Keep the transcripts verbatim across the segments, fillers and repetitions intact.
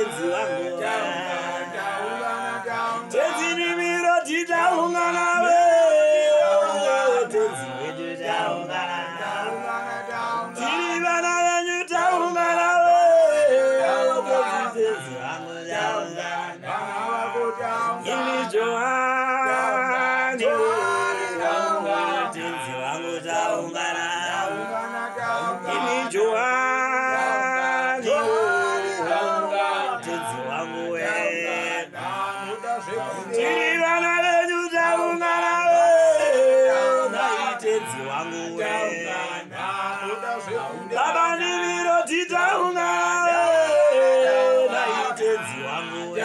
tenzi wangu tenzi nimiro titaungana we tenzi wetu taungana tiri vana venyu taungana we tenzi wangu taungana ini Johani tenzi wangu taungana ini Johani tenzi wangu we tiri vana venyu taungana we tenzi wangu we baba nimiro titaungana we tenzi wangu we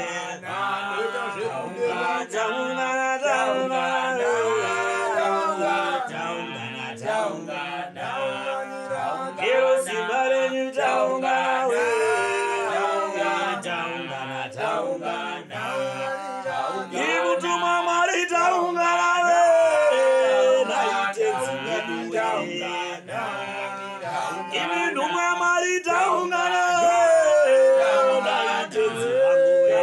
taungana taungana taungana taungana kero simba renyu taungana we taungana taungana iri kutuma Mwari taungana we naitenzi wedu we imi ndumwa Mwari taungana we naitenzi wangu we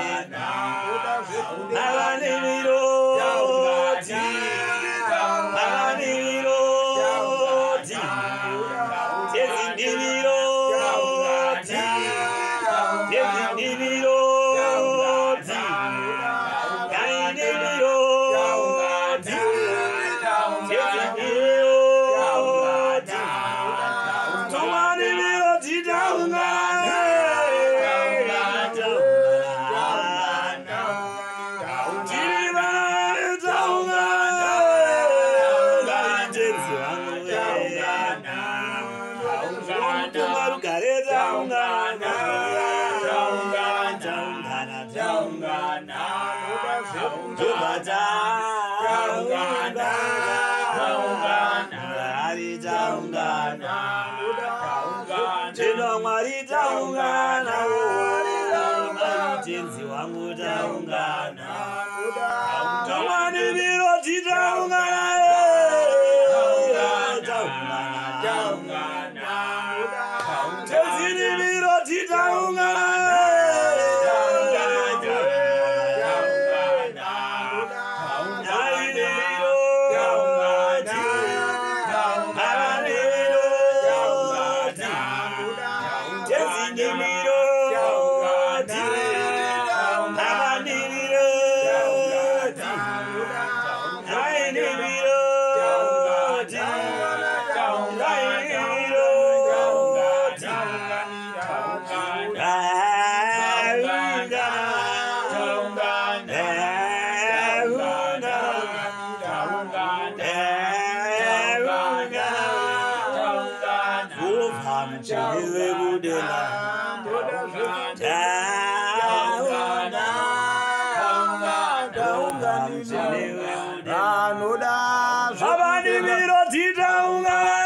avanimiro ti avanimiro ti tezindimiro ti tezindimiro ti kainimiro ti tezindimiro ti tumanimiro ti taungana Mwari taungana tenzi wangu taungana tamanimiro titaungana taungana tenzinimiro titaungana avanimiro titaungana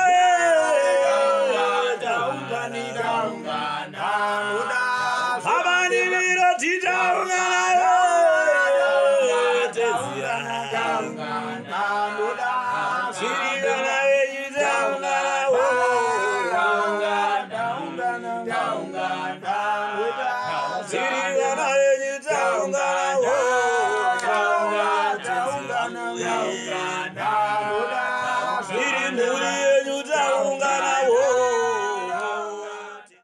avanimiro titaungana chirivana venyu taungana